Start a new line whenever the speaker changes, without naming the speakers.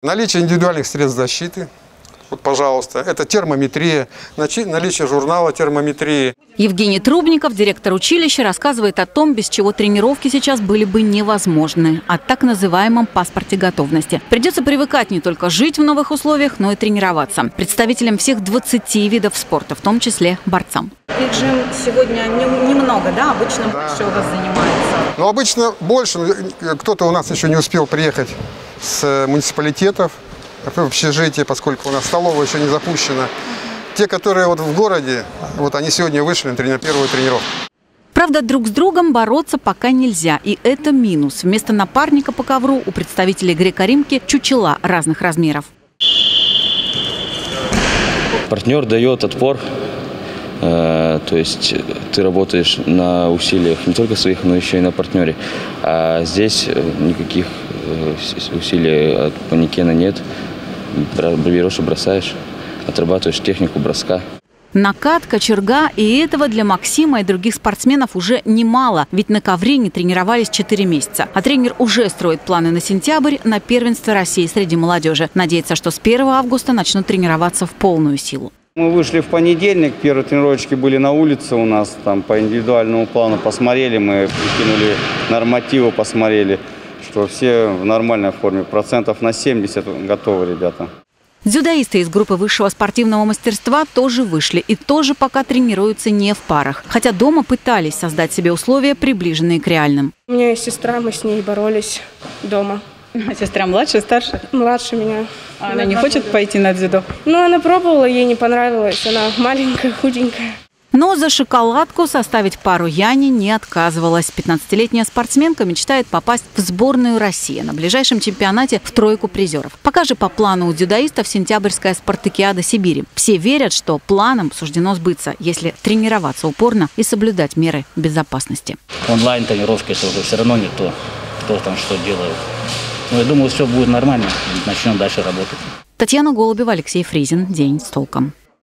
Наличие индивидуальных средств защиты. Вот, пожалуйста, это термометрия, наличие журнала термометрии.
Евгений Трубников, директор училища, рассказывает о том, без чего тренировки сейчас были бы невозможны, о так называемом паспорте готовности. Придется привыкать не только жить в новых условиях, но и тренироваться. Представителям всех 20 видов спорта, в том числе борцам.
Их же сегодня немного, да? Обычно больше у вас занимается?
Ну, обычно больше. Кто-то у нас еще не успел приехать с муниципалитетов, в общежитие, поскольку у нас столовая еще не запущена. Те, которые вот в городе, вот они сегодня вышли на первую тренировку.
Правда, друг с другом бороться пока нельзя, и это минус. Вместо напарника по ковру у представителей греко-римки чучела разных размеров.
Партнер дает отпор, то есть ты работаешь на усилиях не только своих, но еще и на партнере. А здесь никаких усилий от манекена нет. Берешь и бросаешь, отрабатываешь технику броска.
Накат, кочерга, и этого для Максима и других спортсменов уже немало, ведь на ковре не тренировались 4 месяца. А тренер уже строит планы на сентябрь на первенство России среди молодежи. Надеется, что с 1 августа начнут тренироваться в полную силу.
Мы вышли в понедельник, первые тренировочки были на улице у нас, там по индивидуальному плану посмотрели, мы прикинули нормативы, посмотрели, что все в нормальной форме, процентов на 70 готовы ребята.
Дзюдоисты из группы высшего спортивного мастерства тоже вышли и тоже пока тренируются не в парах. Хотя дома пытались создать себе условия, приближенные к реальным.
У меня есть сестра, мы с ней боролись дома.
А сестра младше, старше?
Младше меня.
А она не хочет пойти на дзюдо?
Ну, она пробовала, ей не понравилось. Она маленькая, худенькая.
Но за шоколадку составить пару Яне не отказывалась. 15-летняя спортсменка мечтает попасть в сборную России на ближайшем чемпионате в тройку призеров. Пока же по плану у дзюдоистов сентябрьская спартакиада Сибири. Все верят, что планам суждено сбыться, если тренироваться упорно и соблюдать меры безопасности.
Онлайн-тренировки это уже все равно не то, кто там что делает. Но я думаю, все будет нормально. Начнем дальше работать.
Татьяна Голубева, Алексей Фризин. День с толком.